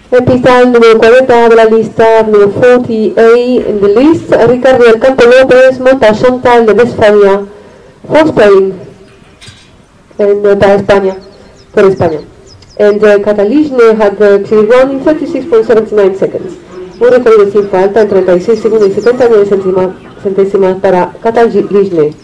Empieza el número 40 de la lista, número 40A in the list, Ricardo del Campo López, monta Chantal de Westfalia, for Spain, para España, por España. And Catalijne had clear run in 36.79 seconds. Un recorrido sin falta en 36 segundos y 79 centésimas para Catalijne.